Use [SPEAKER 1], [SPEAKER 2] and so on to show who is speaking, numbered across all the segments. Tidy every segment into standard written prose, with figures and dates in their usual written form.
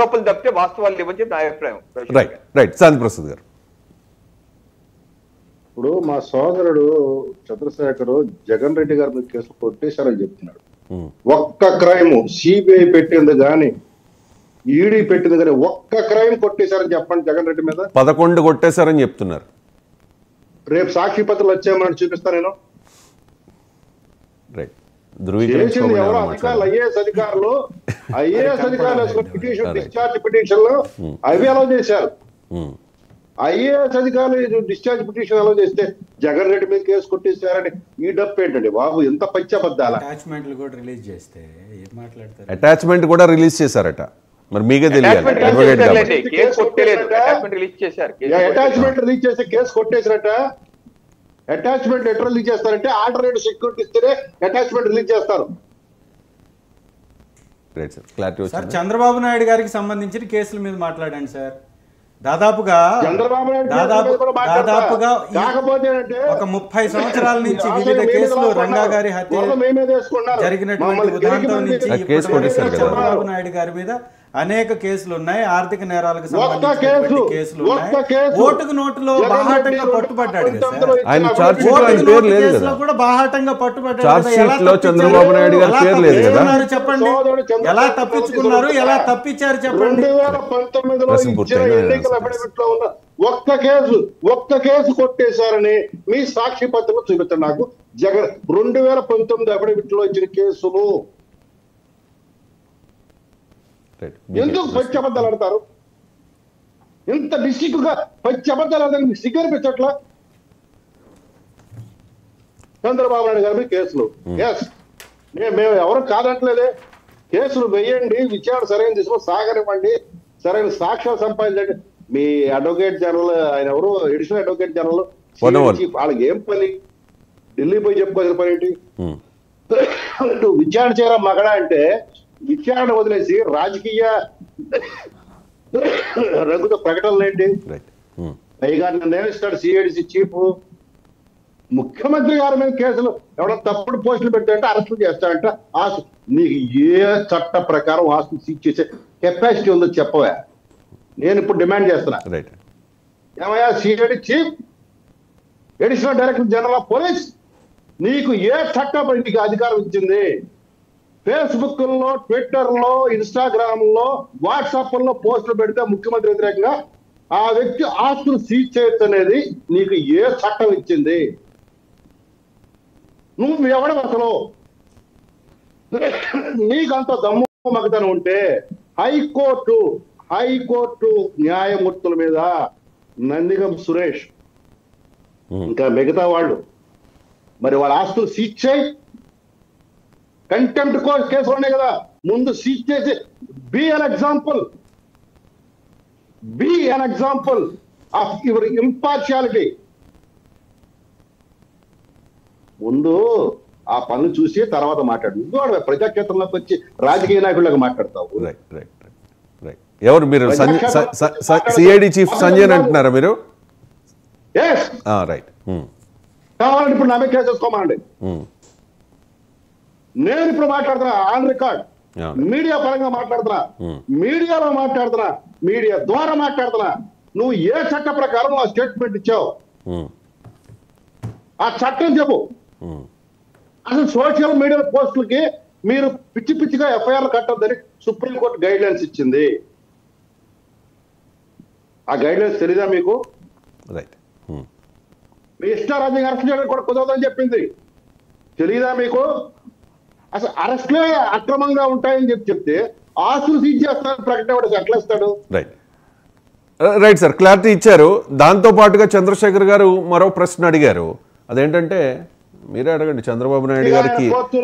[SPEAKER 1] కప్పులు తప్పితే వాస్తవాలు ఇవ్వని చెప్పి నా అభిప్రాయం.
[SPEAKER 2] రైట్ శాంతి ప్రసాద్ గారు.
[SPEAKER 3] ఇప్పుడు మా సోదరుడు చంద్రశేఖర్ జగన్ రెడ్డి గారి మీద కేసు కొట్టేశారని చెప్తున్నాడు. ఒక్క క్రైమ్ సిబిఐ పెట్టింది కానీ ఈడీ పెట్టింది కానీ ఒక్క క్రైమ్ కొట్టేశారని చెప్పండి జగన్ రెడ్డి మీద.
[SPEAKER 2] 11 కొట్టేశారని చెప్తున్నారు.
[SPEAKER 3] రేపు సాక్షి పత్రాలు వచ్చామని చూపిస్తాను నేను.
[SPEAKER 2] రైట్
[SPEAKER 3] చేసింది ఎవరో అధికారులు, ఐఏఎస్ అధికారులు పిటిషన్ డిశ్చార్జ్ పిటిషన్లు అవి అలౌ చేశారు. ఐఏఎస్ అధికారులు డిశ్చార్జ్ పిటిషన్ అలౌ చేస్తే జగన్ రెడ్డి మీద కేసు కొట్టేశారని ఈ డప్పు ఏంటండి బాబు, ఎంత పచ్చబద్దాల.
[SPEAKER 4] అటాచ్మెంట్ కూడా రిలీజ్ చేస్తే ఏం మాట్లాడతారు?
[SPEAKER 2] అటాచ్మెంట్ కూడా రిలీజ్ చేశారట, మరి మీకే తెలియాలి.
[SPEAKER 3] అటాచ్మెంట్ రిలీజ్ చేస్తే కేసు కొట్టేసినట్ట. అటాచ్మెంట్ ఎట్లా రిలీజ్ చేస్తారంటే ఆల్టర్నేటివ్ సెక్యూరిటీ ఇస్తేనే అటాచ్మెంట్ రిలీజ్ చేస్తారు.
[SPEAKER 4] సార్ చంద్రబాబు నాయుడు గారికి సంబంధించిన కేసుల మీద మాట్లాడండి సార్. దాదాపుగా ఒక 30 సంవత్సరాల నుంచి వివిధ కేసులు రంగా గారి హత్య జరిగినటువంటి ఉదాంతం నుంచి చంద్రబాబు నాయుడు గారి మీద అనేక కేసులు ఉన్నాయి. ఆర్థిక నేరాలకు సంబంధించిన కేసులు ఉన్నాయి. ఓటుకు నోటులో బాహాటంగా పట్టుబడ్డాడు కూడా బాహాటంగా పట్టుబడ్డాడు. చెప్పండి, ఎలా తప్పించుకున్నారు, ఎలా తప్పించారు చెప్పండి.
[SPEAKER 3] 2019 ఒక్క కేసు కొట్టేశారని మీ సాక్షి పత్రికలు చూపించండి నాకు. జగన్ 2019 అఫిడవిట్ లో ఇచ్చిన కేసులు ఎందుకు పచ్చి అబద్ధాలు ఆడతారు? ఇంత డిస్ట్రిక్ట్ గా పచ్చి అబద్ధాలు ఆడతారు మీకు సిగ్గు అనిపించట్లా? చంద్రబాబు నాయుడు గారి మీద కేసులు, ఎస్ మేము ఎవరు కాదంటలేదే, కేసులు వేయండి, విచారణ సరైన దిశలో సాగనివ్వండి, సరైన సాక్ష్యాలు సంపాదించండి. మీ అడ్వకేట్ జనరల్ ఆయన ఎవరు, ఎడిషనల్ అడ్వకేట్ జనరల్ వాళ్ళకి ఏం పని? ఢిల్లీ పోయి చెప్పుకోవాల్సిన పని ఏంటి? నువ్వు విచారణ చేయరా మగడా అంటే విచారణ వదిలేసి రాజకీయ రంగుతో ప్రకటనలు ఏంటి? పైగా నియమిస్తాడు సిఐడిసి చీఫ్. ముఖ్యమంత్రి గారి మీద కేసులు ఎవడో తప్పుడు పోస్టులు పెట్టారంటే అరెస్టులు చేస్తాడంట. నీకు ఏ చట్ట ప్రకారం ఆస్తులు సీజ్ చేసే కెపాసిటీ ఉందో చెప్పవా? నేను ఇప్పుడు డిమాండ్ చేస్తున్నా. ఏమయ్యా CID chief, additional director general of police, నీకు ఏ చట్టం నీకు అధికారం ఇచ్చింది? ఫేస్బుక్ లో, ట్విట్టర్ లో, ఇన్స్టాగ్రామ్ లో, వాట్సాప్ లో పోస్టులు పెడితే ముఖ్యమంత్రి వ్యతిరేకంగా ఆ వ్యక్తి ఆస్తులు సీజ్ చేయొచ్చు అనేది నీకు ఏ చట్టం ఇచ్చింది? నువ్వు ఎవడం అసలు? నీకంత దమ్ము మగతనం ఉంటే హైకోర్టు న్యాయమూర్తుల మీద నందిగం సురేష్ ఇంకా మిగతా వాళ్ళు మరి వాళ్ళ ఆస్తులు సీజ్ చేయి. కంటెంప్ట్ కేసులు ఉన్నాయి కదా, ముందు సీజ్ చేసి be an example of your impartiality. ముందు ఆ పనులు చూసి తర్వాత మాట్లాడు. నువ్వు ప్రజాక్షేత్రంలోకి వచ్చి రాజకీయ నాయకులకు మాట్లాడతావు.
[SPEAKER 2] ఎవరు మీరు? సిఐడి చీఫ్ సంజయ్ అంటున్నారా మీరు? రైట్.
[SPEAKER 3] కావాలంటే ఇప్పుడు నా మీద కేసు వేసుకోమండి. నేను ఇప్పుడు మాట్లాడుతున్నా ఆన్ రికార్డ్, మీడియా పరంగా మాట్లాడుతున్నా, మీడియాలో మాట్లాడుతున్నా, మీడియా ద్వారా మాట్లాడుతున్నా. నువ్వు ఏ చట్ట ప్రకారం ఆ స్టేట్మెంట్ ఇచ్చావు? ఆ చట్టం చెప్పు. అసలు సోషల్ మీడియా పోస్టులకి మీరు పిచ్చి పిచ్చిగా ఎఫ్ఐఆర్లు కట్టొద్దని సుప్రీంకోర్టు గైడ్ లైన్స్ ఇచ్చింది. ఆ గైడ్ లైన్స్ తెలీదా మీకు? మీ ఇష్టారాజ్యంగా అరెస్ట్ చేయడం కూడా కుదరదని చెప్పింది. తెలీదా మీకు? అసలు అరెస్ట్లే అక్రమంగా ఉంటాయని చెప్తే ఆస్తులు సీజ్ చేస్తారని ప్రకటన ఎట్లా ఇస్తాడు?
[SPEAKER 2] రైట్ సార్, క్లారిటీ ఇచ్చారు. దాంతో పాటుగా చంద్రశేఖర్ గారు మరో ప్రశ్న అడిగారు. అదేంటంటే మీరే అడగండి చంద్రబాబు నాయుడు గారికి.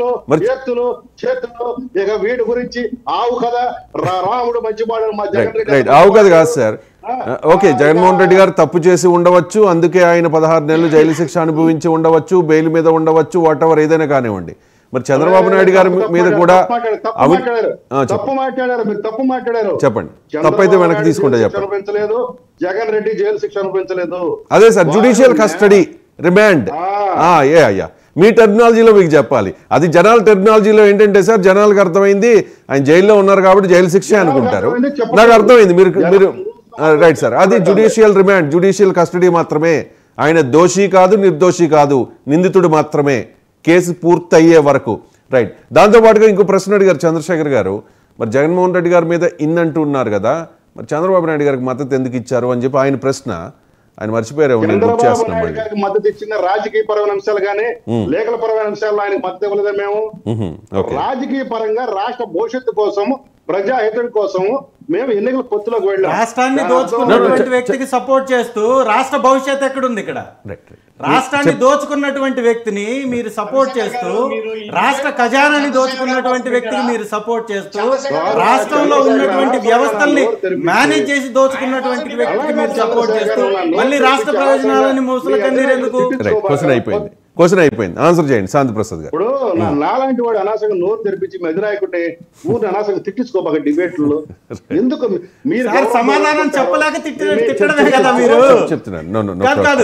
[SPEAKER 3] వీడి గురించి ఆవు కదా, రాముడు మంచివాడు.
[SPEAKER 2] ఆవు కదా కాదు సార్. ఓకే, జగన్మోహన్ రెడ్డి గారు తప్పు చేసి ఉండవచ్చు, అందుకే ఆయన 16 నెలలు జైలు శిక్ష అనుభవించి ఉండవచ్చు, బెయిల్ మీద ఉండవచ్చు, వాట్ ఎవర్ ఏదైనా కానివ్వండి. మరి చంద్రబాబు నాయుడు గారి మీద కూడా
[SPEAKER 3] తప్పు మాట్లాడారు, మీరు తప్పు మాట్లాడారు.
[SPEAKER 2] చెప్పండి, తప్పైతే వెనక్కి తీసుకుంటే చెప్పండి.
[SPEAKER 3] జగన్ రెడ్డి జైలు శిక్ష అనుభవించలేదు.
[SPEAKER 2] అదే సార్, జ్యుడిషియల్ కస్టడీ రిమాండ్. మీ టెర్మినాలజీలో మీకు చెప్పాలి. అది జనాల టెర్మినాలజీలో ఏంటంటే సార్, జనాలకు అర్థమైంది ఆయన జైల్లో ఉన్నారు కాబట్టి జైలు శిక్ష అనుకుంటారు. నాకు అర్థమైంది. మీరు రైట్ సార్, అది జ్యుడిషియల్ రిమాండ్, జ్యుడిషియల్ కస్టడీ మాత్రమే. ఆయన దోషి కాదు, నిర్దోషి కాదు, నిందితుడు మాత్రమే కేసు పూర్తయ్యే వరకు. రైట్. దాంతోపాటుగా ఇంకో ప్రశ్న అడిగారు చంద్రశేఖర్ గారు, మరి జగన్మోహన్ రెడ్డి గారి మీద అంటూ ఉన్నారు కదా, మరి చంద్రబాబు నాయుడు గారికి మద్దతు ఎందుకు ఇచ్చారు అని చెప్పి ఆయన ప్రశ్న. ఆయన మర్చిపోయారు.
[SPEAKER 3] చంద్రబాబు నాయుడు గారికి మద్దతు ఇచ్చిన రాజకీయ పరమైన అంశాలు కానీ లేఖల పరమైన అంశాల్లో ఆయనకు మద్దతు ఇవ్వలేదా మేము? రాజకీయ పరంగా రాష్ట్ర భవిష్యత్తు కోసం, ప్రజాహితం కోసం మేము ఎన్నికల పొత్తులోకి వెళ్ళాం.
[SPEAKER 4] రాష్ట్రాన్ని దోచుకున్నటువంటి వ్యక్తికి సపోర్ట్ చేస్తూ రాష్ట్ర భవిష్యత్తు ఎక్కడుంది ఇక్కడ? రాష్ట్రాన్ని దోచుకున్నటువంటి వ్యక్తిని మీరు సపోర్ట్ చేస్తూ, రాష్ట్ర ఖజానాని దోచుకున్నటువంటి వ్యక్తికి మీరు సపోర్ట్ చేస్తూ, రాష్ట్రంలో ఉన్నటువంటి వ్యవస్థల్ని మేనేజ్ చేసి దోచుకున్నటువంటి వ్యక్తికి మీరు సపోర్ట్ చేస్తూ, మళ్ళీ రాష్ట్ర ప్రయోజనాలని మూసల కన్నీరు ఎందుకు?
[SPEAKER 2] క్వశ్చన్ అయిపోయింది, ఆన్సర్ చేయండి శాంతి ప్రసాద్ గారు.
[SPEAKER 3] ఇప్పుడు నాలాంటి వాడు అనవసరంగా నోరు తెరిపించి మెదరాయకుంటే ఊరిని అనవసరంగా తిట్టించుకోబాక డిబేట్లలో. ఎందుకు మీరు
[SPEAKER 4] సమాధానం చెప్పలేక తిట్టడమే కదా మీరు
[SPEAKER 2] చెప్తున్నాను.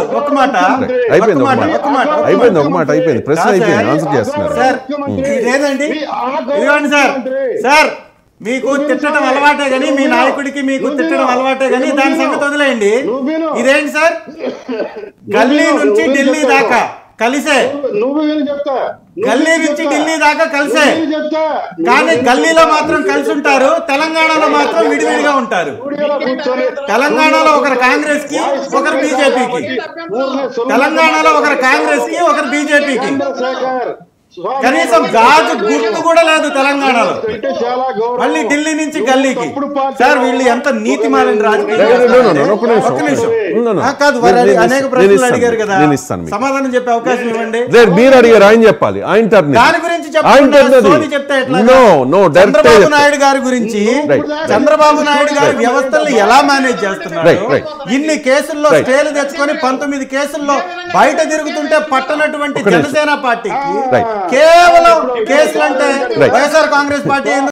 [SPEAKER 2] అయిపోయింది, ప్రశ్న అయిపోయింది, ఆన్సర్ చేస్తున్నారు.
[SPEAKER 4] సార్ మీకు తిట్టడం అలవాటే గానీ, మీ నాయకుడికి మీకు తిట్టడం అలవాటే గానీ దాని సంగతి వదిలేయండి. ఇదేంటి సార్, గల్లీ నుంచి ఢిల్లీ దాకా కలిసే, గల్లీ నుంచి ఢిల్లీ దాకా కలిసే, కానీ గల్లీలో మాత్రం కలిసి ఉంటారు, తెలంగాణలో మాత్రం విడివిడిగా ఉంటారు. తెలంగాణలో ఒకరు కాంగ్రెస్ కి, ఒకరు బీజేపీకి, తెలంగాణలో ఒకరు కాంగ్రెస్ కి, ఒకరు బీజేపీకి. కనీసం గాజు గుర్తు కూడా లేదు తెలంగాణలో, మళ్ళీ ఢిల్లీ నుంచి గల్లీకి. సార్ వీళ్ళు ఎంత నీతి మాలిన రాజకీయం. కాదు, అనేక ప్రశ్నలు అడిగారు కదా, సమాధానం చెప్పే అవకాశం ఇవ్వండి.
[SPEAKER 2] మీరు అడిగారు, ఆయన చెప్పాలి. ఆయన
[SPEAKER 4] దాని గురించి చెప్తే చంద్రబాబు నాయుడు గారి గురించి, చంద్రబాబు నాయుడు గారి వ్యవస్థల్ని ఎలా మేనేజ్ చేస్తున్నారు? ఇన్ని కేసుల్లో స్టేలు తెచ్చుకొని 19 కేసుల్లో బయట తిరుగుతుంటే పట్టనటువంటి జనసేన పార్టీకి కేవలం కేసులంటే వైఎస్ఆర్ కాంగ్రెస్ పార్టీ